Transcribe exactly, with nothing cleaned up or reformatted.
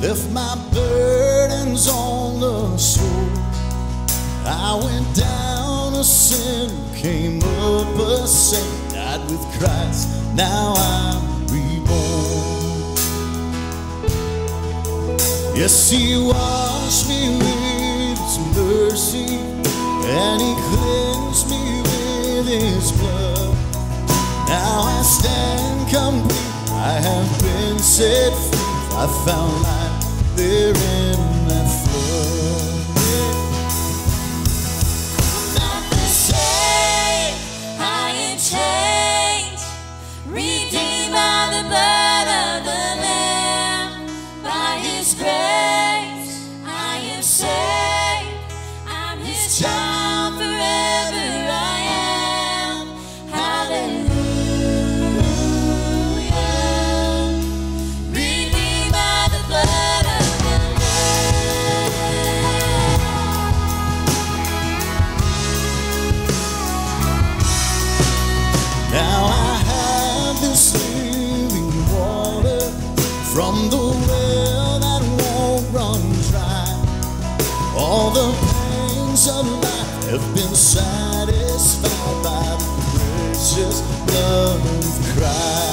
left my burdens on the shore. I went down a sin, came up a saint, died with Christ, now I'm reborn. Yes, He washed me with His mercy, and He cleansed me with His blood. Now I stand complete, I have been set free, I found life there in that flood. Not the same, I am changed, redeemed by the blood of the Lamb. By His grace, I am saved, I'm His child, forever I am. Hallelujah. Redeemed by the blood of the Now I have this living water from the well that won't run dry. All the pains of life have been satisfied by the precious blood of Christ.